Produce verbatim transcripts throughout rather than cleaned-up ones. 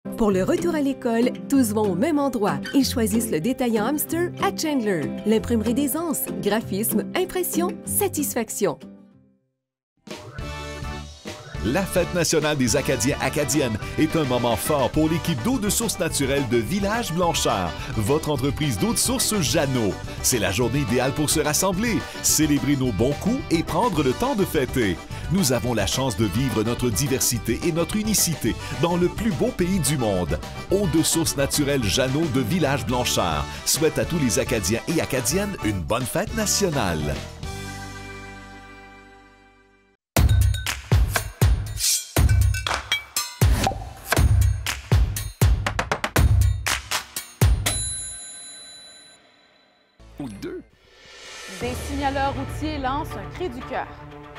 Pour le retour à l'école, tous vont au même endroit et choisissent le détaillant Hamster à Chandler. L'imprimerie des Anses. Graphisme, impression, satisfaction. La Fête nationale des Acadiens Acadiennes est un moment fort pour l'équipe d'eau de source naturelle de Village Blanchard, votre entreprise d'eau de source Jeannot. C'est la journée idéale pour se rassembler, célébrer nos bons coups et prendre le temps de fêter. Nous avons la chance de vivre notre diversité et notre unicité dans le plus beau pays du monde. Eau de source naturelle Jeannot de Village Blanchard souhaite à tous les Acadiens et Acadiennes une bonne fête nationale. Ou deux. Des signaleurs routiers lancent un cri du cœur.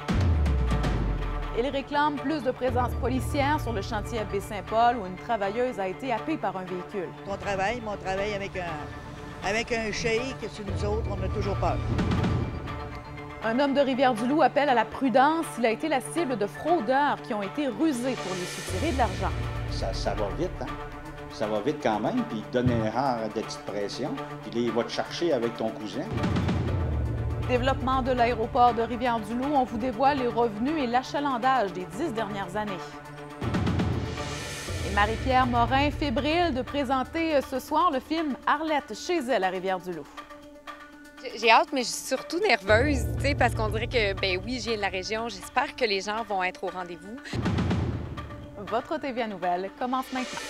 Ils réclament plus de présence policière sur le chantier à Baie-Saint-Paul où une travailleuse a été happée par un véhicule. On travaille, mais on travaille avec un, avec un shake. Sur nous autres, on a toujours peur. Un homme de Rivière-du-Loup appelle à la prudence. Il a été la cible de fraudeurs qui ont été rusés pour lui soutirer de l'argent. Ça, ça va vite, hein? Ça va vite quand même, puis il te donne un rare de petite pression, puis là, il va te chercher avec ton cousin. Développement de l'aéroport de Rivière-du-Loup, on vous dévoile les revenus et l'achalandage des dix dernières années. Et Marie-Pierre Morin, fébrile de présenter ce soir le film Arlette chez elle à Rivière-du-Loup. J'ai hâte, mais je suis surtout nerveuse, tu sais, parce qu'on dirait que, ben oui, je viens de la région. J'espère que les gens vont être au rendez-vous. Votre T V A Nouvelle commence maintenant.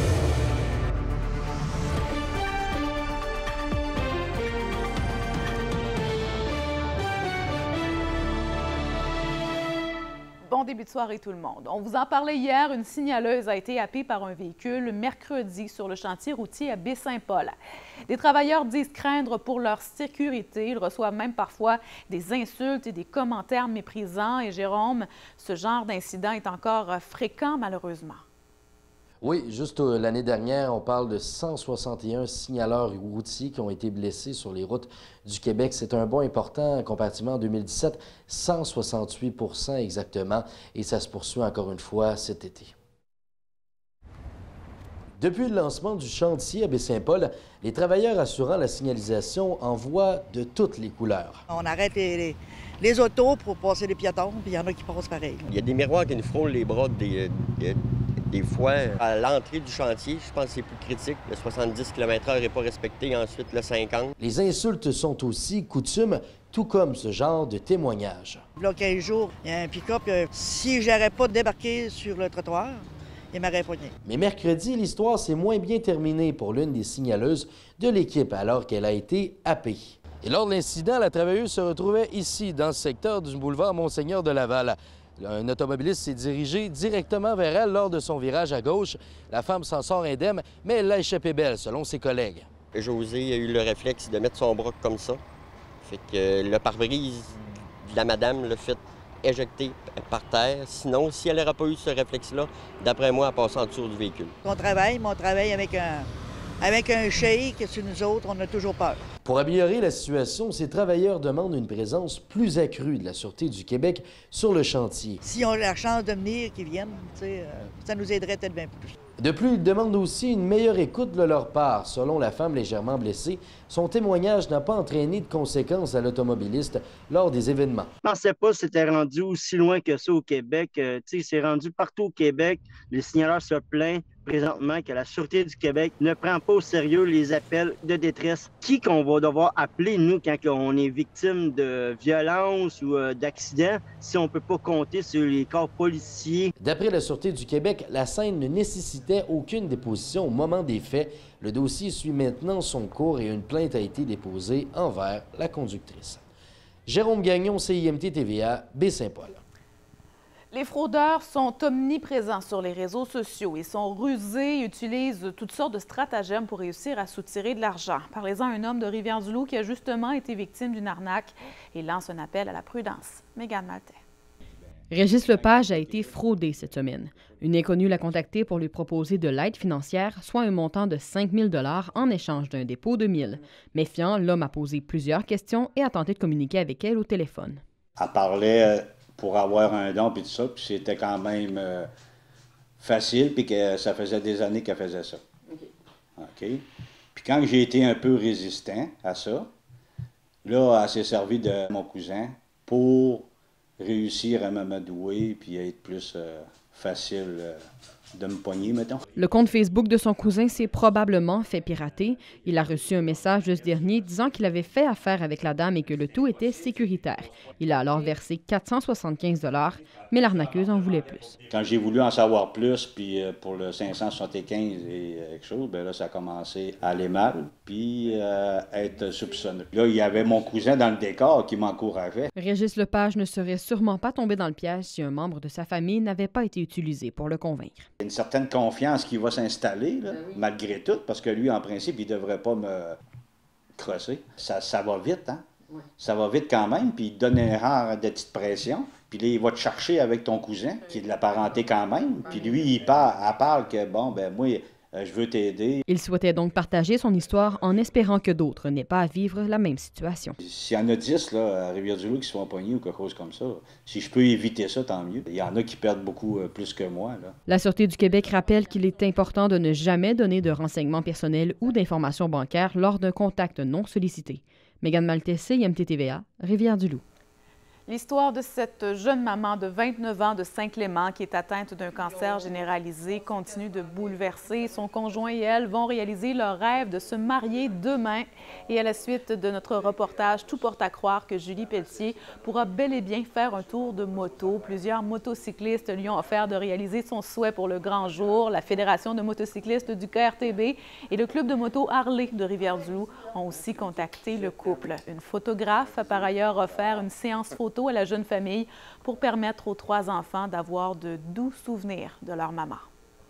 Bon début de soirée tout le monde. On vous en parlait hier, une signaleuse a été happée par un véhicule mercredi sur le chantier routier à Baie-Saint-Paul. Des travailleurs disent craindre pour leur sécurité. Ils reçoivent même parfois des insultes et des commentaires méprisants. Et Jérôme, ce genre d'incident est encore fréquent malheureusement. Oui, juste euh, l'année dernière, on parle de cent soixante et un signaleurs routiers qui ont été blessés sur les routes du Québec. C'est un bond important comparativement en deux mille dix-sept, cent soixante-huit pour cent exactement, et ça se poursuit encore une fois cet été. Depuis le lancement du chantier à Baie-Saint-Paul, les travailleurs assurant la signalisation en voient de toutes les couleurs. On arrête les, les, les autos pour passer les piétons, puis il y en a qui passent pareil. Il y a des miroirs qui nous frôlent les bras des, des, des fois. À l'entrée du chantier, je pense que c'est plus critique. Le soixante-dix kilomètres heure n'est pas respecté, ensuite le cinquante. Les insultes sont aussi coutumes, tout comme ce genre de témoignage. Là, quinze jours, il y a un pick-up. Euh, si j'aurais pas débarqué sur le trottoir, il m'aurait pogné. Mais mercredi, l'histoire s'est moins bien terminée pour l'une des signaleuses de l'équipe alors qu'elle a été happée. Et lors de l'incident, la travailleuse se retrouvait ici, dans le secteur du boulevard Monseigneur de Laval. Un automobiliste s'est dirigé directement vers elle lors de son virage à gauche. La femme s'en sort indemne, mais elle l'a échappé belle, selon ses collègues. José a eu le réflexe de mettre son bras comme ça. Fait que le pare-brise de la madame l'a fait éjecter par terre. Sinon, si elle n'aurait pas eu ce réflexe-là, d'après moi, elle passe en dessous du véhicule. On travaille, mais on travaille avec un, avec un shake. Sur nous autres, on a toujours peur. Pour améliorer la situation, ces travailleurs demandent une présence plus accrue de la Sûreté du Québec sur le chantier. Si on a la chance de venir, qu'ils viennent, euh, ça nous aiderait peut-être bien plus. De plus, ils demandent aussi une meilleure écoute de leur part. Selon la femme légèrement blessée, son témoignage n'a pas entraîné de conséquences à l'automobiliste lors des événements. Je ne pensais pas que c'était rendu aussi loin que ça au Québec. Euh, c'est rendu partout au Québec. Les signaleurs se plaignent présentement que la Sûreté du Québec ne prend pas au sérieux les appels de détresse. Qui qu'on va devoir appeler, nous, quand on est victime de violence ou euh, d'accident, si on ne peut pas compter sur les corps policiers? D'après la Sûreté du Québec, la scène ne nécessitait aucune déposition au moment des faits. Le dossier suit maintenant son cours et une plainte a été déposée envers la conductrice. Jérôme Gagnon, C I M T T V A, Baie-Saint-Paul. Les fraudeurs sont omniprésents sur les réseaux sociaux. Ils sont rusés et utilisent toutes sortes de stratagèmes pour réussir à soutirer de l'argent. Parlez-en à un homme de Rivière-du-Loup qui a justement été victime d'une arnaque et lance un appel à la prudence. Mégane Maltais. Régis Lepage a été fraudé cette semaine. Une inconnue l'a contacté pour lui proposer de l'aide financière, soit un montant de cinq mille dollars en échange d'un dépôt de mille. Méfiant, l'homme a posé plusieurs questions et a tenté de communiquer avec elle au téléphone. Elle parlait pour avoir un don puis tout ça, puis c'était quand même euh, facile, puis que ça faisait des années qu'elle faisait ça. OK. OK. Puis quand j'ai été un peu résistant à ça, là, elle s'est servie de mon cousin pour réussir à m'amadouer puis être plus euh, facile euh, de me pogner, mettons. Le compte Facebook de son cousin s'est probablement fait pirater. Il a reçu un message de ce dernier disant qu'il avait fait affaire avec la dame et que le tout était sécuritaire. Il a alors versé quatre cent soixante-quinze dollars, mais l'arnaqueuse en voulait plus. Quand j'ai voulu en savoir plus, puis euh, pour le cinq cent soixante-quinze et euh, quelque chose, bien là, ça a commencé à aller mal, puis euh, être soupçonneux. Là, il y avait mon cousin dans le décor qui m'encourageait. Régis Lepage ne serait sûrement pas tombé dans le piège si un membre de sa famille n'avait pas été utilisé pour le convaincre. Il y a une certaine confiance qui va s'installer, là, oui. Malgré tout, parce que lui, en principe, il ne devrait pas me crosser. Ça, ça va vite, hein? Oui. Ça va vite quand même, puis il donne un rare de petite pression. Puis là, il va te chercher avec ton cousin, qui est de la parenté quand même. Puis lui, il parle, elle parle que, bon, ben moi, euh, je veux t'aider. Il souhaitait donc partager son histoire en espérant que d'autres n'aient pas à vivre la même situation. S'il y en a dix là, à Rivière-du-Loup qui se font pogner ou quelque chose comme ça, si je peux éviter ça, tant mieux. Il y en a qui perdent beaucoup euh, plus que moi. Là. La Sûreté du Québec rappelle qu'il est important de ne jamais donner de renseignements personnels ou d'informations bancaires lors d'un contact non sollicité. Mégane Maltais, C I M T T V A, Rivière-du-Loup. L'histoire de cette jeune maman de vingt-neuf ans de Saint-Clément qui est atteinte d'un cancer généralisé continue de bouleverser. Son conjoint et elle vont réaliser leur rêve de se marier demain. Et à la suite de notre reportage, tout porte à croire que Julie Pelletier pourra bel et bien faire un tour de moto. Plusieurs motocyclistes lui ont offert de réaliser son souhait pour le grand jour. La Fédération de motocyclistes du K R T B et le club de moto Harley de Rivière-du-Loup ont aussi contacté le couple. Une photographe a par ailleurs offert une séance photo à la jeune famille pour permettre aux trois enfants d'avoir de doux souvenirs de leur maman.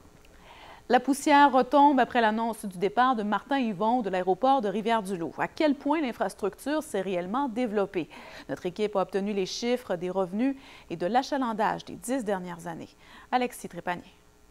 La poussière retombe après l'annonce du départ de Martin Yvon de l'aéroport de Rivière-du-Loup. À quel point l'infrastructure s'est réellement développée? Notre équipe a obtenu les chiffres des revenus et de l'achalandage des dix dernières années. Alexis Trépanier.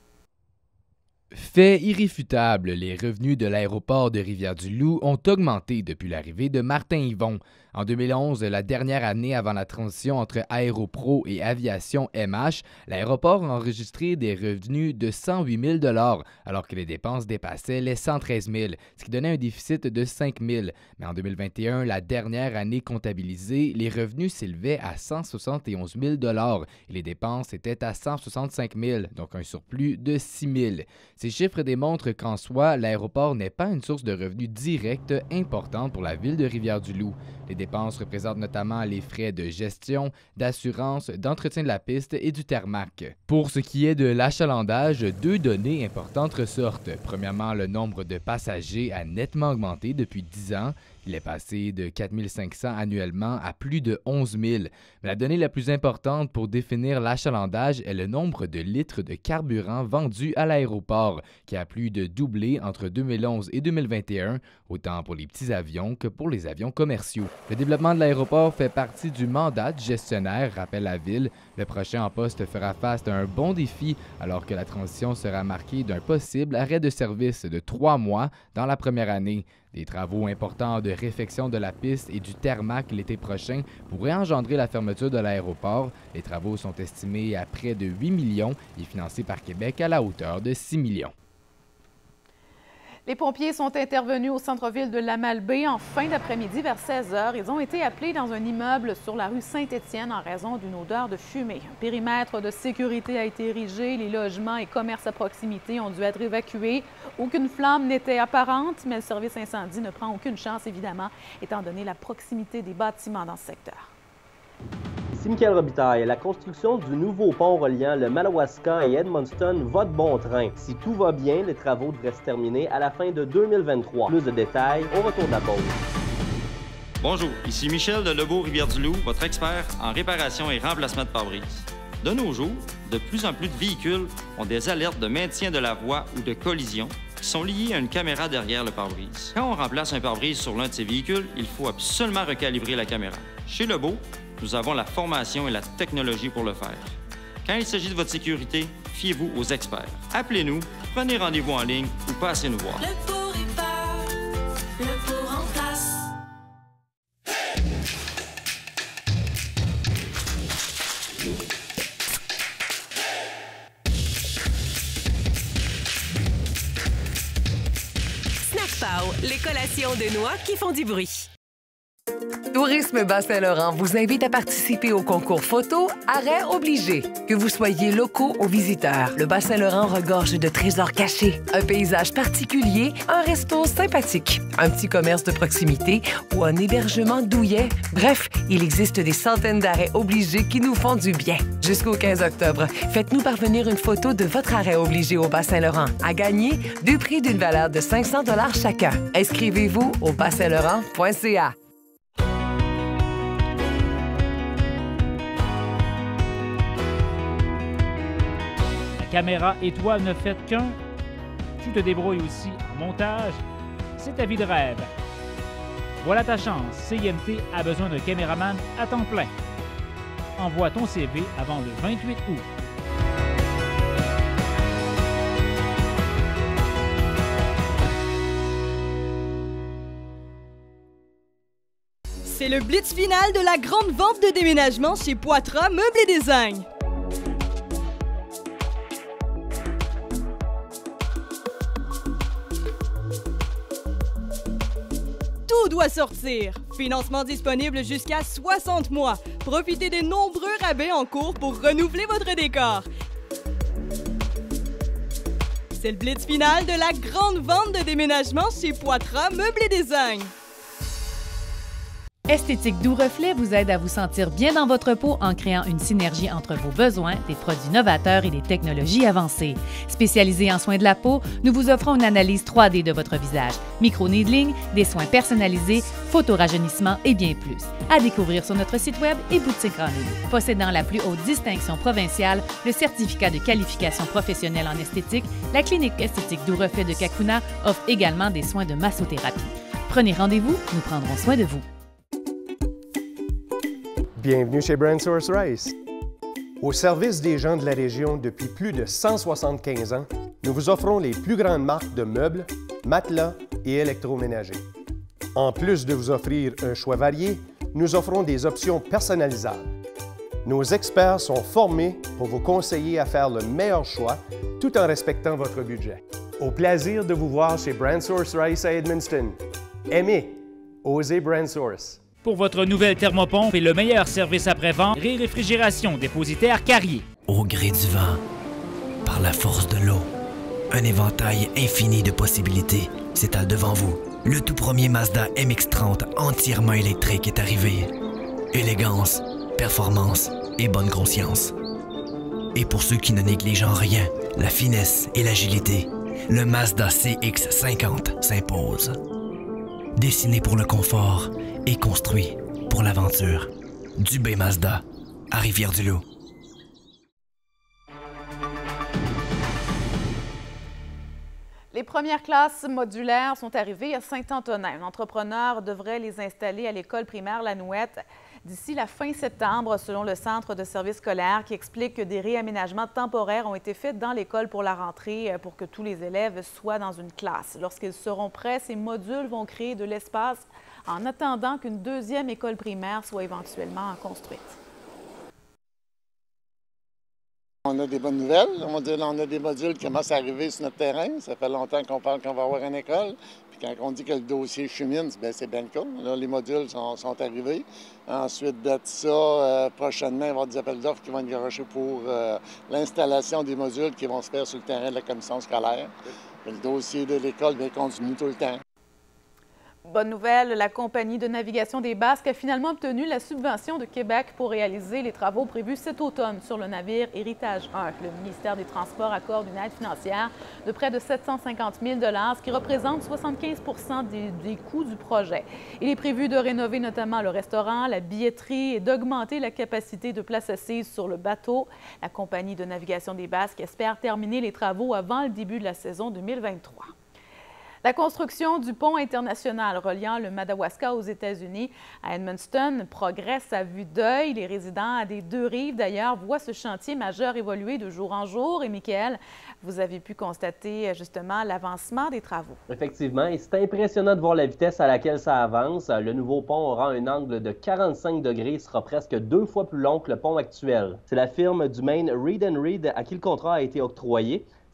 Fait irréfutable, les revenus de l'aéroport de Rivière-du-Loup ont augmenté depuis l'arrivée de Martin Yvon. En deux mille onze, la dernière année avant la transition entre Aéropro et Aviation M H, l'aéroport a enregistré des revenus de cent huit mille dollars, alors que les dépenses dépassaient les cent treize mille, ce qui donnait un déficit de cinq mille. Mais en deux mille vingt et un, la dernière année comptabilisée, les revenus s'élevaient à cent soixante et onze mille dollars et les dépenses étaient à cent soixante-cinq mille, donc un surplus de six mille. Ces chiffres démontrent qu'en soi, l'aéroport n'est pas une source de revenus directe importante pour la ville de Rivière-du-Loup. Les dépenses représentent notamment les frais de gestion, d'assurance, d'entretien de la piste et du tarmac. Pour ce qui est de l'achalandage, deux données importantes ressortent. Premièrement, le nombre de passagers a nettement augmenté depuis dix ans. Il est passé de quatre mille cinq cents annuellement à plus de onze mille. Mais la donnée la plus importante pour définir l'achalandage est le nombre de litres de carburant vendus à l'aéroport, qui a plus de doublé entre deux mille onze et deux mille vingt et un, autant pour les petits avions que pour les avions commerciaux. Le développement de l'aéroport fait partie du mandat du gestionnaire, rappelle la ville. Le prochain en poste fera face à un bon défi, alors que la transition sera marquée d'un possible arrêt de service de trois mois dans la première année. Des travaux importants de réfection de la piste et du tarmac l'été prochain pourraient engendrer la fermeture de l'aéroport. Les travaux sont estimés à près de huit millions et financés par Québec à la hauteur de six millions. Les pompiers sont intervenus au centre-ville de Lamalbaie en fin d'après-midi vers seize heures. Ils ont été appelés dans un immeuble sur la rue Saint-Étienne en raison d'une odeur de fumée. Un périmètre de sécurité a été érigé. Les logements et commerces à proximité ont dû être évacués. Aucune flamme n'était apparente, mais le service incendie ne prend aucune chance, évidemment, étant donné la proximité des bâtiments dans ce secteur. Ici Michael Robitaille. La construction du nouveau pont reliant le Madawaska et Edmundston va de bon train. Si tout va bien, les travaux devraient se terminer à la fin de deux mille vingt-trois. Plus de détails au retour de la pause. Bonjour, ici Michel de Lebeau-Rivière-du-Loup, votre expert en réparation et remplacement de pare-brise. De nos jours, de plus en plus de véhicules ont des alertes de maintien de la voie ou de collision qui sont liées à une caméra derrière le pare-brise. Quand on remplace un pare-brise sur l'un de ces véhicules, il faut absolument recalibrer la caméra. Chez Lebeau, nous avons la formation et la technologie pour le faire. Quand il s'agit de votre sécurité, fiez-vous aux experts. Appelez-nous, prenez rendez-vous en ligne ou passez nous voir. Le Beau répare, le Beau remplace. Pau, les collations de noix qui font du bruit. Tourisme Bas-Saint-Laurent vous invite à participer au concours photo Arrêt obligé. Que vous soyez locaux ou visiteurs, le Bas-Saint-Laurent regorge de trésors cachés, un paysage particulier, un resto sympathique, un petit commerce de proximité ou un hébergement douillet. Bref, il existe des centaines d'arrêts obligés qui nous font du bien. Jusqu'au quinze octobre, faites-nous parvenir une photo de votre arrêt obligé au Bas-Saint-Laurent. À gagner, deux prix d'une valeur de cinq cents dollars chacun. Inscrivez-vous au bas saint laurent point c a. Caméra et toi ne faites qu'un. Tu te débrouilles aussi en montage. C'est ta vie de rêve. Voilà ta chance. C I M T a besoin d'un caméraman à temps plein. Envoie ton C V avant le vingt-huit août. C'est le blitz final de la grande vente de déménagement chez Poitras Meubles et Design. Tout doit sortir. Financement disponible jusqu'à soixante mois. Profitez des nombreux rabais en cours pour renouveler votre décor. C'est le blitz final de la grande vente de déménagement chez Poitras Meubles et Design. Esthétique Doux Reflet vous aide à vous sentir bien dans votre peau en créant une synergie entre vos besoins, des produits novateurs et des technologies avancées. Spécialisés en soins de la peau, nous vous offrons une analyse trois D de votre visage, micro-needling, des soins personnalisés, photorajeunissement et bien plus. À découvrir sur notre site web et boutique en ligne. Possédant la plus haute distinction provinciale, le certificat de qualification professionnelle en esthétique, la clinique Esthétique Doux Reflet de Kakuna offre également des soins de massothérapie. Prenez rendez-vous, nous prendrons soin de vous. Bienvenue chez Brand Source Rice. Au service des gens de la région depuis plus de cent soixante-quinze ans, nous vous offrons les plus grandes marques de meubles, matelas et électroménagers. En plus de vous offrir un choix varié, nous offrons des options personnalisables. Nos experts sont formés pour vous conseiller à faire le meilleur choix tout en respectant votre budget. Au plaisir de vous voir chez Brand Source Rice à Edmundston. Aimez, osez Brand Source. Pour votre nouvelle thermopompe et le meilleur service après-vente, Ré-Réfrigération dépositaire Carrier. Au gré du vent, par la force de l'eau, un éventail infini de possibilités s'étale devant vous. Le tout premier Mazda M X trente entièrement électrique est arrivé. Élégance, performance et bonne conscience. Et pour ceux qui ne négligent en rien la finesse et l'agilité, le Mazda C X cinquante s'impose. Dessiné pour le confort et construit pour l'aventure. Dubé Mazda, à Rivière-du-Loup. Les premières classes modulaires sont arrivées à Saint-Antonin. Un entrepreneur devrait les installer à l'école primaire La Nouette d'ici la fin septembre, selon le Centre de services scolaires, qui explique que des réaménagements temporaires ont été faits dans l'école pour la rentrée pour que tous les élèves soient dans une classe. Lorsqu'ils seront prêts, ces modules vont créer de l'espace en attendant qu'une deuxième école primaire soit éventuellement construite. On a des bonnes nouvelles. On a des modules qui commencent à arriver sur notre terrain. Ça fait longtemps qu'on parle qu'on va avoir une école. Puis quand on dit que le dossier chemine, bien, c'est bien cool. Là, les modules sont, sont arrivés. Ensuite de ça, euh, prochainement, il va y avoir des appels d'offres qui vont être garochés pour euh, l'installation des modules qui vont se faire sur le terrain de la commission scolaire. Et le dossier de l'école bien, continue tout le temps. Bonne nouvelle, la compagnie de navigation des Basques a finalement obtenu la subvention de Québec pour réaliser les travaux prévus cet automne sur le navire Héritage un. Le ministère des Transports accorde une aide financière de près de sept cent cinquante mille dollars, ce qui représente soixante-quinze pour cent des, des coûts du projet. Il est prévu de rénover notamment le restaurant, la billetterie et d'augmenter la capacité de places assises sur le bateau. La compagnie de navigation des Basques espère terminer les travaux avant le début de la saison deux mille vingt-trois. La construction du pont international reliant le Madawaska aux États-Unis à Edmundston progresse à vue d'œil. Les résidents des deux rives, d'ailleurs, voient ce chantier majeur évoluer de jour en jour. Et Michael, vous avez pu constater justement l'avancement des travaux. Effectivement, et c'est impressionnant de voir la vitesse à laquelle ça avance. Le nouveau pont aura un angle de quarante-cinq degrés et sera presque deux fois plus long que le pont actuel. C'est la firme du Maine Reed and Reed à qui le contrat a été octroyé.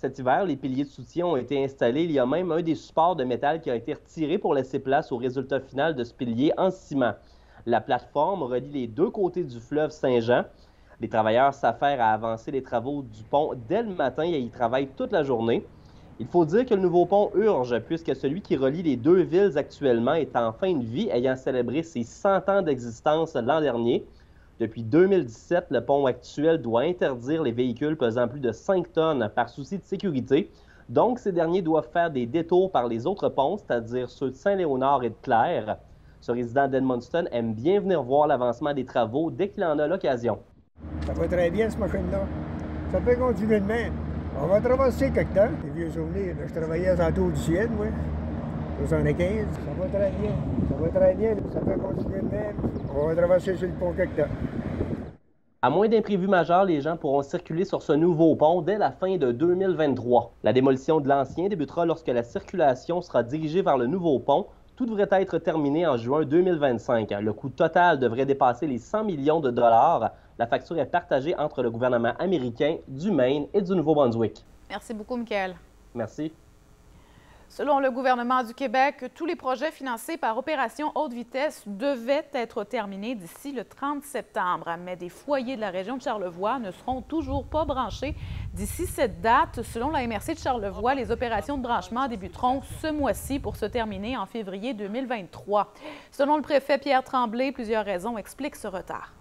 Cet hiver, les piliers de soutien ont été installés. Il y a même un des supports de métal qui a été retiré pour laisser place au résultat final de ce pilier en ciment. La plateforme relie les deux côtés du fleuve Saint-Jean. Les travailleurs s'affairent à avancer les travaux du pont dès le matin et y travaillent toute la journée. Il faut dire que le nouveau pont urge, puisque celui qui relie les deux villes actuellement est en fin de vie, ayant célébré ses cent ans d'existence l'an dernier. Depuis deux mille dix-sept, le pont actuel doit interdire les véhicules pesant plus de cinq tonnes par souci de sécurité. Donc, ces derniers doivent faire des détours par les autres ponts, c'est-à-dire ceux de Saint-Léonard et de Clare. Ce résident d'Edmundston aime bien venir voir l'avancement des travaux dès qu'il en a l'occasion. Ça va très bien, cette machine-là. Ça peut continuer de même. On va traverser quelque temps. Les vieux souvenirs, je travaillais à Santo du Ciel, moi. soixante-quinze. Ça va très bien. Ça va très bien. Ça peut continuer de même. On va traverser sur le pont quelque temps. À moins d'imprévus majeurs, les gens pourront circuler sur ce nouveau pont dès la fin de deux mille vingt-trois. La démolition de l'ancien débutera lorsque la circulation sera dirigée vers le nouveau pont. Tout devrait être terminé en juin deux mille vingt-cinq. Le coût total devrait dépasser les cent millions de dollars. La facture est partagée entre le gouvernement américain, du Maine et du Nouveau-Brunswick. Merci beaucoup, Michael. Merci. Selon le gouvernement du Québec, tous les projets financés par Opération Haute Vitesse devaient être terminés d'ici le trente septembre. Mais des foyers de la région de Charlevoix ne seront toujours pas branchés d'ici cette date. Selon la M R C de Charlevoix, les opérations de branchement débuteront ce mois-ci pour se terminer en février deux mille vingt-trois. Selon le préfet Pierre Tremblay, plusieurs raisons expliquent ce retard.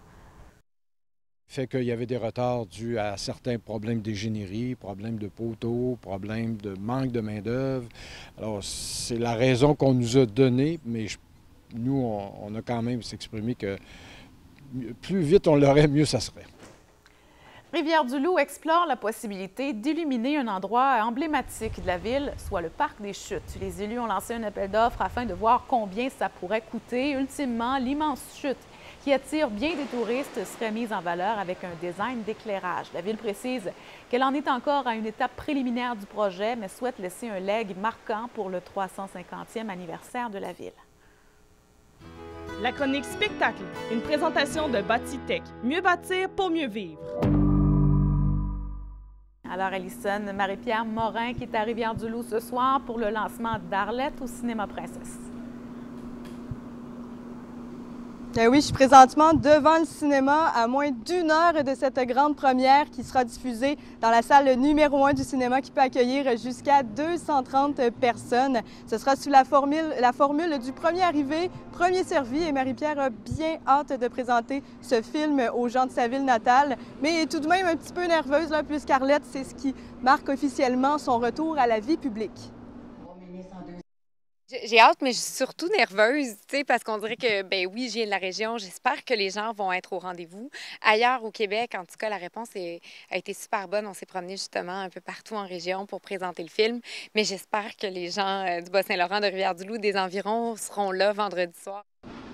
Fait qu'il y avait des retards dus à certains problèmes d'ingénierie, problèmes de poteaux, problèmes de manque de main-d'œuvre. Alors, c'est la raison qu'on nous a donnée, mais je, nous, on, on a quand même s'exprimé que plus vite on l'aurait, mieux ça serait. Rivière-du-Loup explore la possibilité d'illuminer un endroit emblématique de la ville, soit le parc des Chutes. Les élus ont lancé un appel d'offres afin de voir combien ça pourrait coûter. Ultimement, l'immense chute qui attire bien des touristes serait mise en valeur avec un design d'éclairage. La ville précise qu'elle en est encore à une étape préliminaire du projet, mais souhaite laisser un legs marquant pour le trois cent cinquantième anniversaire de la ville. La chronique spectacle, une présentation de Bâtitech. Mieux bâtir pour mieux vivre. Alors, Alison, Marie-Pierre Morin qui est à Rivière-du-Loup ce soir pour le lancement d'Arlette au Cinéma Princesse. Eh oui, je suis présentement devant le cinéma à moins d'une heure de cette grande première qui sera diffusée dans la salle numéro un du cinéma qui peut accueillir jusqu'à deux cent trente personnes. Ce sera sous la formule, la formule du premier arrivé, premier servi et Marie-Pierre a bien hâte de présenter ce film aux gens de sa ville natale, mais tout de même un petit peu nerveuse là, puisqu'Arlette, c'est ce qui marque officiellement son retour à la vie publique. J'ai hâte, mais je suis surtout nerveuse, tu sais, parce qu'on dirait que, ben oui, je viens de la région. J'espère que les gens vont être au rendez-vous. Ailleurs au Québec, en tout cas, la réponse est, a été super bonne. On s'est promené justement un peu partout en région pour présenter le film. Mais j'espère que les gens euh, du Bas-Saint-Laurent, de Rivière-du-Loup, des environs seront là vendredi soir.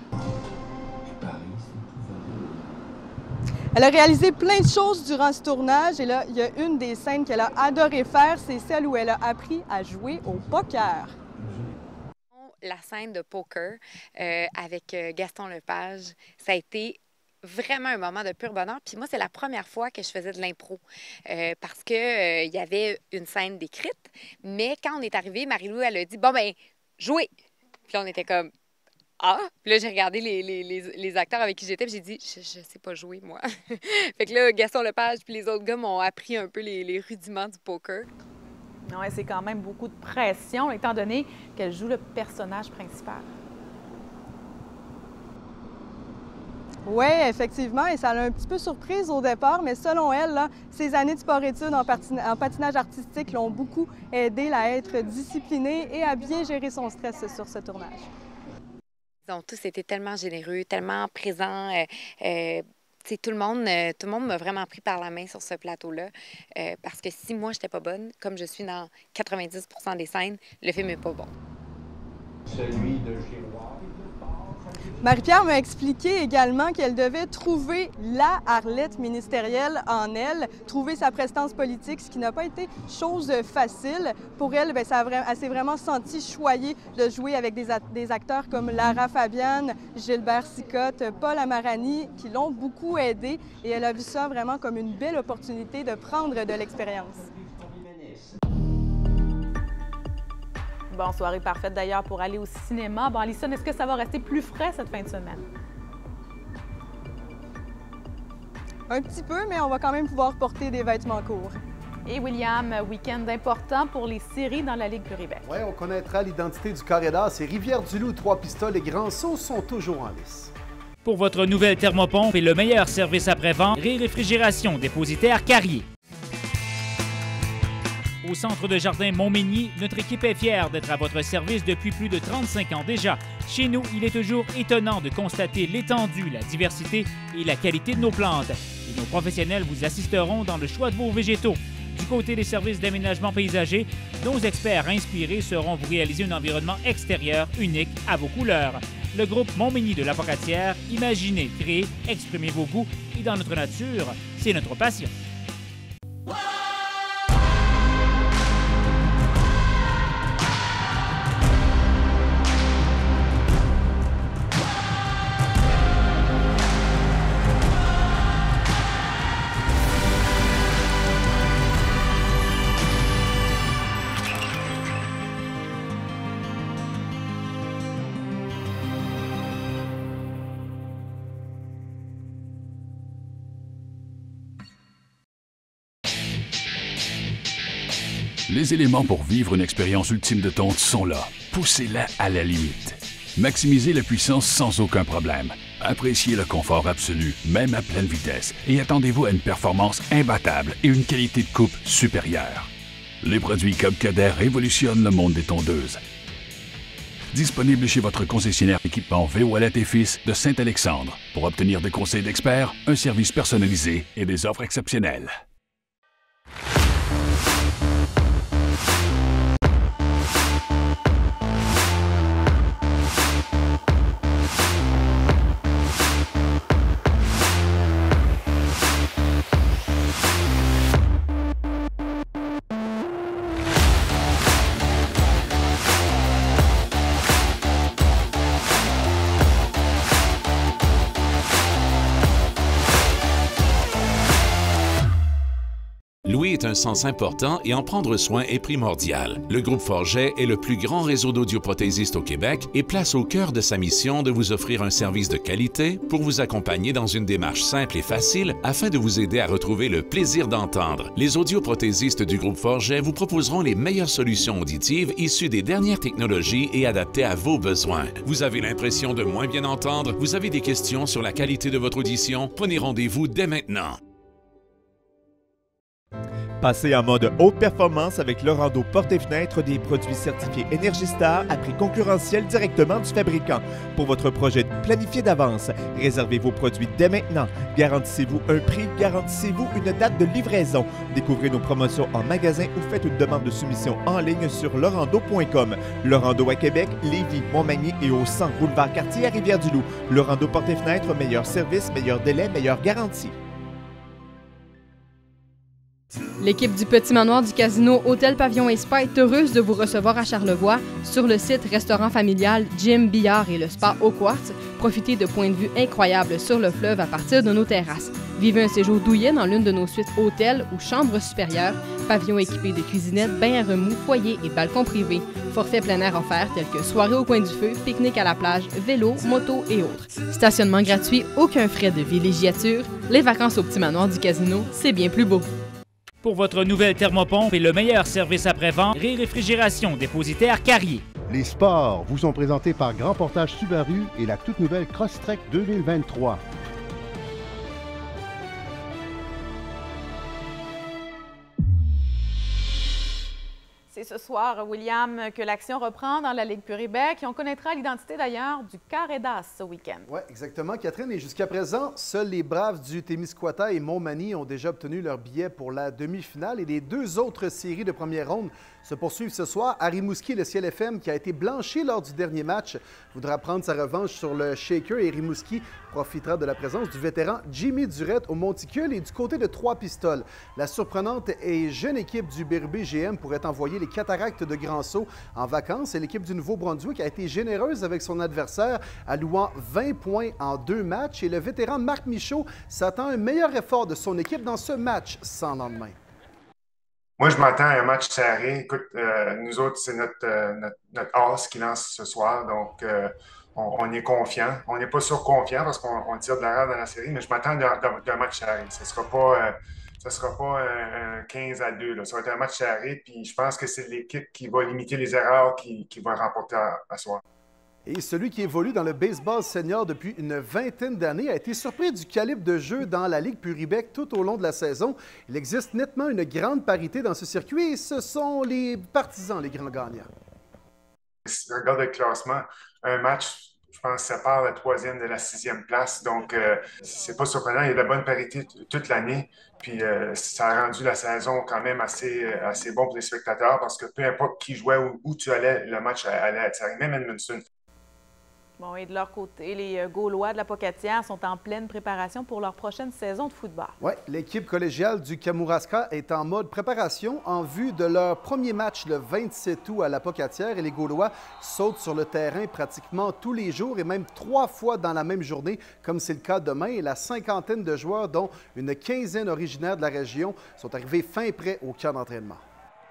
Elle a réalisé plein de choses durant ce tournage et là, il y a une des scènes qu'elle a adoré faire, c'est celle où elle a appris à jouer au poker. La scène de poker euh, avec euh, Gaston Lepage, ça a été vraiment un moment de pur bonheur. Puis moi, c'est la première fois que je faisais de l'impro euh, parce qu'il euh, y avait une scène décrite. Mais quand on est arrivé, Marie-Lou, elle a dit « Bon, ben jouez! » Puis là, on était comme « Ah! » Puis là, j'ai regardé les, les, les, les acteurs avec qui j'étais puis j'ai dit « Je ne sais pas jouer, moi. » Fait que là, Gaston Lepage puis les autres gars m'ont appris un peu les, les rudiments du poker. Oui, c'est quand même beaucoup de pression, étant donné qu'elle joue le personnage principal. Oui, effectivement, et ça l'a un petit peu surprise au départ, mais selon elle, là, ses années de sport-études en, en patinage artistique l'ont beaucoup aidé à être disciplinée et à bien gérer son stress sur ce tournage. Ils ont tous été tellement généreux, tellement présents. Euh, euh, Tout le monde, euh, tout le monde m'a vraiment pris par la main sur ce plateau-là euh, parce que si moi, je n'étais pas bonne, comme je suis dans quatre-vingt-dix pour cent des scènes, le film n'est pas bon. Celui de Giroir. Marie-Pierre m'a expliqué également qu'elle devait trouver la Arlette ministérielle en elle, trouver sa prestance politique, ce qui n'a pas été chose facile. Pour elle, bien, ça a vra- elle s'est vraiment sentie choyée de jouer avec des, a- des acteurs comme Lara Fabian, Gilbert Sicotte, Paul Amarani, qui l'ont beaucoup aidée et elle a vu ça vraiment comme une belle opportunité de prendre de l'expérience. Bon, soirée parfaite d'ailleurs pour aller au cinéma. Bon, Alison, est-ce que ça va rester plus frais cette fin de semaine? Un petit peu, mais on va quand même pouvoir porter des vêtements courts. Et William, week-end important pour les séries dans la Ligue Puribec. Oui, on connaîtra l'identité du carré d'as. C'est Rivière-du-Loup, Trois-Pistoles et Grand-Sault sont toujours en lice. Pour votre nouvelle thermopompe et le meilleur service après-vente, Réfrigération dépositaire Carrier. Au centre de jardin Montmagny, notre équipe est fière d'être à votre service depuis plus de trente-cinq ans déjà. Chez nous, il est toujours étonnant de constater l'étendue, la diversité et la qualité de nos plantes. Et nos professionnels vous assisteront dans le choix de vos végétaux. Du côté des services d'aménagement paysager, nos experts inspirés sauront vous réaliser un environnement extérieur unique à vos couleurs. Le groupe Montmagny de la Pocatière, imaginez, créez, exprimez vos goûts et dans notre nature, c'est notre passion. Les éléments pour vivre une expérience ultime de tonte sont là. Poussez-la à la limite. Maximisez la puissance sans aucun problème. Appréciez le confort absolu, même à pleine vitesse, et attendez-vous à une performance imbattable et une qualité de coupe supérieure. Les produits Cub Cadet révolutionnent le monde des tondeuses. Disponible chez votre concessionnaire équipement V-Wallet et Fils de Saint-Alexandre. Pour obtenir des conseils d'experts, un service personnalisé et des offres exceptionnelles. Louer est un sens important et en prendre soin est primordial. Le groupe Forget est le plus grand réseau d'audioprothésistes au Québec et place au cœur de sa mission de vous offrir un service de qualité pour vous accompagner dans une démarche simple et facile afin de vous aider à retrouver le plaisir d'entendre. Les audioprothésistes du groupe Forget vous proposeront les meilleures solutions auditives issues des dernières technologies et adaptées à vos besoins. Vous avez l'impression de moins bien entendre? Vous avez des questions sur la qualité de votre audition? Prenez rendez-vous dès maintenant. Passez en mode haute performance avec Lorando Portes et Fenêtres, des produits certifiés Énergie Star à prix concurrentiel directement du fabricant. Pour votre projet planifié d'avance, réservez vos produits dès maintenant. Garantissez-vous un prix, garantissez-vous une date de livraison. Découvrez nos promotions en magasin ou faites une demande de soumission en ligne sur lorando point com. Lorando à Québec, Lévis, Montmagny et au cent boulevard Cartier à Rivière-du-Loup. Lorando Portes et Fenêtres, meilleur service, meilleur délai, meilleure garantie. L'équipe du Petit Manoir du Casino Hôtel Pavillon et Spa est heureuse de vous recevoir à Charlevoix. Sur le site restaurant familial, gym, billard et le spa au quartz, profitez de points de vue incroyables sur le fleuve à partir de nos terrasses. Vivez un séjour douillet dans l'une de nos suites hôtels ou chambres supérieures, pavillon équipé de cuisinettes, bains à remous, foyers et balcons privés. Forfaits plein air offerts tels que soirée au coin du feu, pique-nique à la plage, vélo, moto et autres. Stationnement gratuit, aucun frais de villégiature. Les vacances au Petit Manoir du Casino, c'est bien plus beau. Pour votre nouvelle thermopompe et le meilleur service après-vente, Réfrigération dépositaire Carrier. Les sports vous sont présentés par Grand Portage Subaru et la toute nouvelle Crosstrek deux mille vingt-trois. C'est ce soir, William, que l'action reprend dans la Ligue Puribec et on connaîtra l'identité d'ailleurs du carré d'as ce week-end. Oui, exactement, Catherine. Et jusqu'à présent, seuls les Braves du Témiscouata et Montmagny ont déjà obtenu leur billet pour la demi-finale et les deux autres séries de première ronde se poursuivent ce soir. À Rimouski, le Ciel F M, qui a été blanchi lors du dernier match, voudra prendre sa revanche sur le Shaker et Rimouski profitera de la présence du vétéran Jimmy Durette au monticule et du côté de Trois-Pistoles. La surprenante et jeune équipe du Bérubé G M pourrait envoyer les Cataractes de Grand-Sault en vacances et l'équipe du Nouveau-Brunswick a été généreuse avec son adversaire, allouant vingt points en deux matchs et le vétéran Marc Michaud s'attend à un meilleur effort de son équipe dans ce match sans lendemain. Moi, je m'attends à un match serré. Écoute, euh, nous autres, c'est notre, euh, notre, notre as qui lance ce soir, donc euh, on, on est confiant. On n'est pas surconfiant parce qu'on on tire de l'arrière dans la série, mais je m'attends d'un match serré. Ce ne sera pas, euh, ce sera pas un, un quinze à deux. Là. Ça va être un match serré, puis je pense que c'est l'équipe qui va limiter les erreurs qui, qui va remporter à, à soir. Et celui qui évolue dans le baseball senior depuis une vingtaine d'années a été surpris du calibre de jeu dans la Ligue Puribec tout au long de la saison. Il existe nettement une grande parité dans ce circuit et ce sont les partisans les grands gagnants. Si on regarde le classement, un match, je pense, sépare la troisième de la sixième place. Donc, euh, c'est pas surprenant. Il y a de la bonne parité toute l'année. Puis, euh, ça a rendu la saison quand même assez, assez bon pour les spectateurs parce que peu importe qui jouait ou où tu allais, le match allait être serré. Même Edmundston. Bon, et de leur côté, les Gaulois de la Pocatière sont en pleine préparation pour leur prochaine saison de football. Oui, l'équipe collégiale du Kamouraska est en mode préparation en vue de leur premier match le vingt-sept août à la Pocatière et les Gaulois sautent sur le terrain pratiquement tous les jours et même trois fois dans la même journée, comme c'est le cas demain. Et la cinquantaine de joueurs, dont une quinzaine originaires de la région, sont arrivés fin prêt au camp d'entraînement.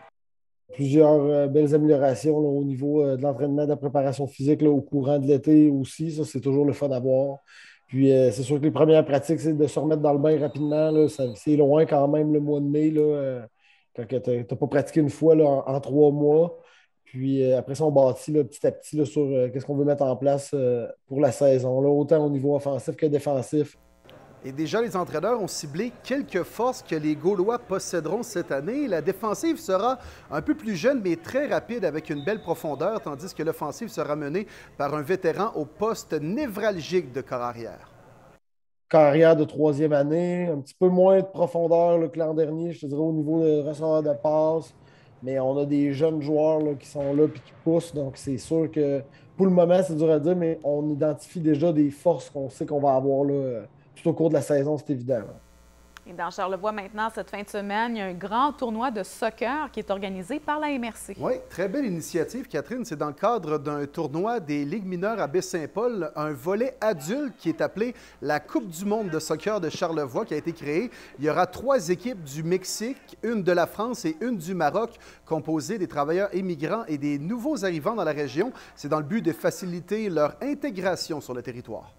Plusieurs euh, belles améliorations là, au niveau euh, de l'entraînement, de la préparation physique là, au courant de l'été aussi. Ça, c'est toujours le fun à voir. Puis, euh, c'est sûr que les premières pratiques, c'est de se remettre dans le bain rapidement. Là. Ça, c'est loin quand même le mois de mai, là, euh, quand tu n'as pas pratiqué une fois là, en, en trois mois. Puis, euh, après ça, on bâtit là, petit à petit là, sur euh, qu'est-ce qu'on veut mettre en place euh, pour la saison, là, autant au niveau offensif que défensif. Et déjà, les entraîneurs ont ciblé quelques forces que les Gaulois posséderont cette année. La défensive sera un peu plus jeune, mais très rapide avec une belle profondeur, tandis que l'offensive sera menée par un vétéran au poste névralgique de corps arrière. Carrière de troisième année, un petit peu moins de profondeur là, que l'an dernier, je te dirais, au niveau de receveur de passe. Mais on a des jeunes joueurs là, qui sont là et qui poussent, donc c'est sûr que pour le moment, c'est dur à dire, mais on identifie déjà des forces qu'on sait qu'on va avoir là, tout au cours de la saison, c'est évident. Et dans Charlevoix, maintenant, cette fin de semaine, il y a un grand tournoi de soccer qui est organisé par la M R C. Oui, très belle initiative, Catherine. C'est dans le cadre d'un tournoi des Ligues mineures à Baie-Saint-Paul, un volet adulte qui est appelé la Coupe du monde de soccer de Charlevoix qui a été créé. Il y aura trois équipes du Mexique, une de la France et une du Maroc, composées des travailleurs immigrants et des nouveaux arrivants dans la région. C'est dans le but de faciliter leur intégration sur le territoire.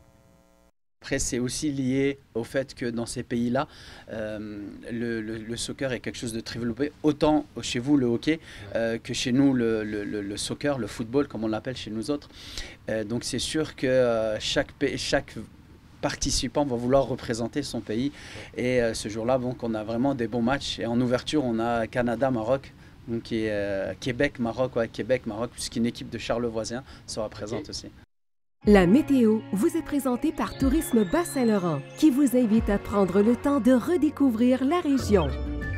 Après, c'est aussi lié au fait que dans ces pays-là, euh, le, le, le soccer est quelque chose de très développé, autant chez vous le hockey euh, que chez nous le, le, le soccer, le football comme on l'appelle chez nous autres. Euh, donc c'est sûr que euh, chaque, chaque participant va vouloir représenter son pays et euh, ce jour-là, donc, on a vraiment des bons matchs. Et en ouverture, on a Canada-Maroc. Donc, qui est euh, Québec-Maroc, ouais, Québec-Maroc, puisqu'une équipe de Charlevoisiens sera présente okay. aussi. La météo vous est présentée par Tourisme Bas-Saint-Laurent, qui vous invite à prendre le temps de redécouvrir la région.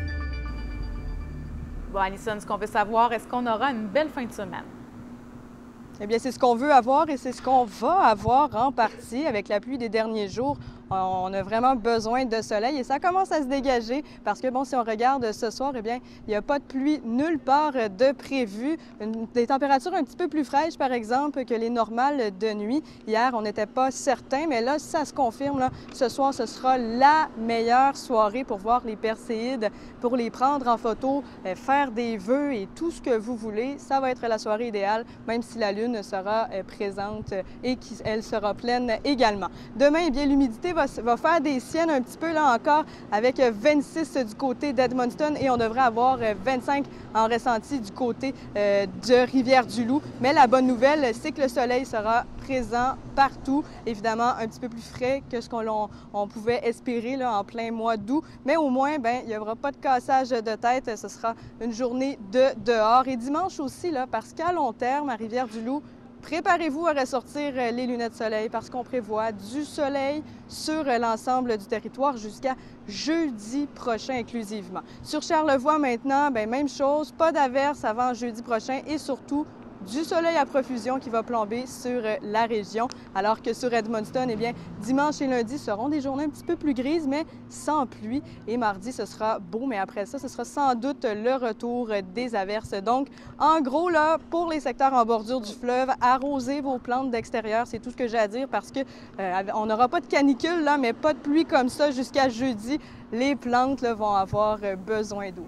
Bon, Alison, ce qu'on veut savoir, est-ce qu'on aura une belle fin de semaine? Eh bien, c'est ce qu'on veut avoir et c'est ce qu'on va avoir en partie avec la pluie des derniers jours. On a vraiment besoin de soleil et ça commence à se dégager parce que, bon, si on regarde ce soir, eh bien, il n'y a pas de pluie nulle part de prévu. Une, des températures un petit peu plus fraîches, par exemple, que les normales de nuit. Hier, on n'était pas certain, mais là, ça se confirme. Là, ce soir, ce sera la meilleure soirée pour voir les Perséides, pour les prendre en photo, faire des vœux et tout ce que vous voulez. Ça va être la soirée idéale, même si la lune sera présente et qu'elle sera pleine également. Demain, eh bien, l'humidité va va faire des siennes un petit peu là encore avec vingt-six du côté d'Edmundston et on devrait avoir vingt-cinq en ressenti du côté euh, de Rivière-du-Loup. Mais la bonne nouvelle, c'est que le soleil sera présent partout. Évidemment, un petit peu plus frais que ce qu'on on pouvait espérer là, en plein mois d'août. Mais au moins, ben, il n'y aura pas de cassage de tête. Ce sera une journée de dehors. Et dimanche aussi, là, parce qu'à long terme, à Rivière-du-Loup, préparez-vous à ressortir les lunettes de soleil parce qu'on prévoit du soleil sur l'ensemble du territoire jusqu'à jeudi prochain inclusivement. Sur Charlevoix maintenant, bien, même chose, pas d'averse avant jeudi prochain et surtout du soleil à profusion qui va plomber sur la région, alors que sur Edmundston, eh bien, dimanche et lundi seront des journées un petit peu plus grises, mais sans pluie. Et mardi, ce sera beau, mais après ça, ce sera sans doute le retour des averses. Donc, en gros, là, pour les secteurs en bordure du fleuve, arrosez vos plantes d'extérieur, c'est tout ce que j'ai à dire, parce que euh, on n'aura pas de canicule, là, mais pas de pluie comme ça jusqu'à jeudi. Les plantes là, vont avoir besoin d'eau.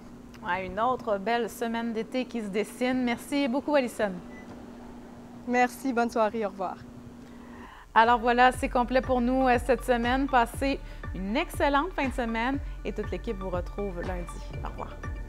Ouais, une autre belle semaine d'été qui se dessine. Merci beaucoup, Alison. Merci, bonne soirée, au revoir. Alors voilà, c'est complet pour nous cette semaine. Passez une excellente fin de semaine et toute l'équipe vous retrouve lundi. Au revoir.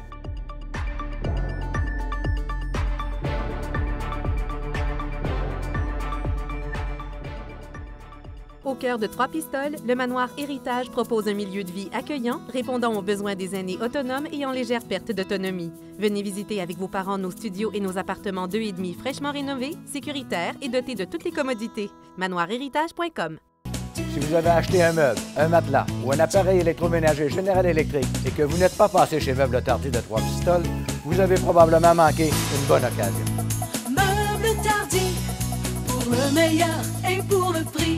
Au cœur de Trois-Pistoles, le manoir Héritage propose un milieu de vie accueillant, répondant aux besoins des aînés autonomes et en légère perte d'autonomie. Venez visiter avec vos parents nos studios et nos appartements deux et demi fraîchement rénovés, sécuritaires et dotés de toutes les commodités. manoir héritage point com. Si vous avez acheté un meuble, un matelas ou un appareil électroménager Général Electric et que vous n'êtes pas passé chez Meubles Tardy de Trois-Pistoles, vous avez probablement manqué une bonne occasion. Meubles Tardy, pour le meilleur et pour le prix.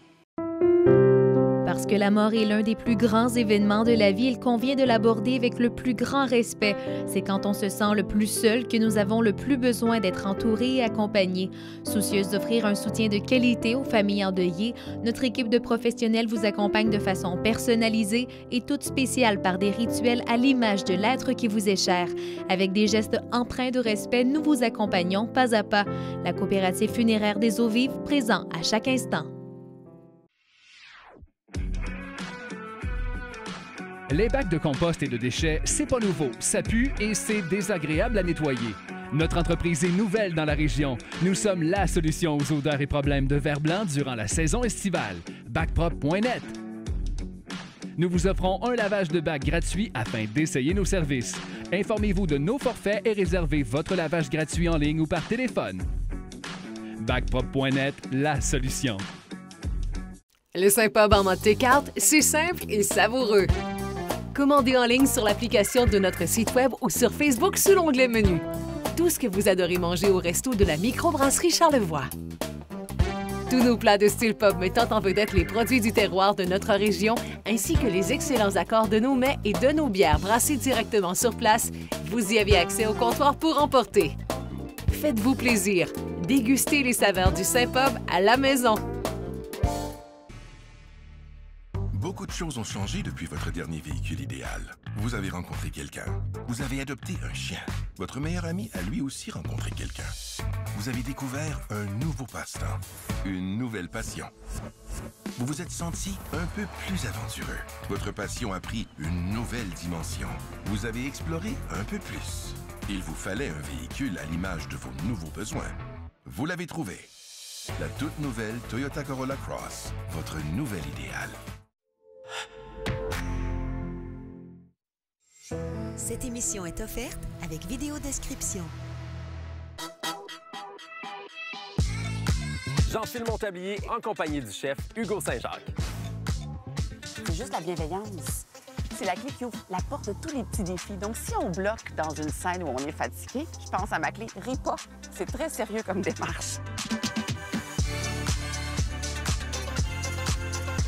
Parce que la mort est l'un des plus grands événements de la vie, il convient de l'aborder avec le plus grand respect. C'est quand on se sent le plus seul que nous avons le plus besoin d'être entourés et accompagnés. Soucieuse d'offrir un soutien de qualité aux familles endeuillées, notre équipe de professionnels vous accompagne de façon personnalisée et toute spéciale par des rituels à l'image de l'être qui vous est cher. Avec des gestes empreints de respect, nous vous accompagnons pas à pas. La coopérative funéraire des Eaux Vives, présent à chaque instant. Les bacs de compost et de déchets, c'est pas nouveau, ça pue et c'est désagréable à nettoyer. Notre entreprise est nouvelle dans la région. Nous sommes la solution aux odeurs et problèmes de verre blanc durant la saison estivale. bac propre point net. Nous vous offrons un lavage de bac gratuit afin d'essayer nos services. Informez-vous de nos forfaits et réservez votre lavage gratuit en ligne ou par téléphone. bac propre point net, la solution. Le Saint-Pub en mode take-out, c'est simple et savoureux. Commandez en ligne sur l'application de notre site web ou sur Facebook sous l'onglet Menu. Tout ce que vous adorez manger au resto de la microbrasserie Charlevoix. Tous nos plats de style pub mettant en vedette les produits du terroir de notre région, ainsi que les excellents accords de nos mets et de nos bières brassées directement sur place, vous y avez accès au comptoir pour emporter. Faites-vous plaisir. Dégustez les saveurs du Saint-Pub à la maison. Beaucoup de choses ont changé depuis votre dernier véhicule idéal. Vous avez rencontré quelqu'un. Vous avez adopté un chien. Votre meilleur ami a lui aussi rencontré quelqu'un. Vous avez découvert un nouveau passe-temps, une nouvelle passion. Vous vous êtes senti un peu plus aventureux. Votre passion a pris une nouvelle dimension. Vous avez exploré un peu plus. Il vous fallait un véhicule à l'image de vos nouveaux besoins. Vous l'avez trouvé. La toute nouvelle Toyota Corolla Cross, votre nouvel idéal. Cette émission est offerte avec vidéo description. Jean-Phil Montablier en compagnie du chef Hugo Saint-Jacques. C'est juste la bienveillance. C'est la clé qui ouvre la porte de tous les petits défis. Donc, si on bloque dans une scène où on est fatigué, je pense à ma clé « Ris pas ». C'est très sérieux comme démarche.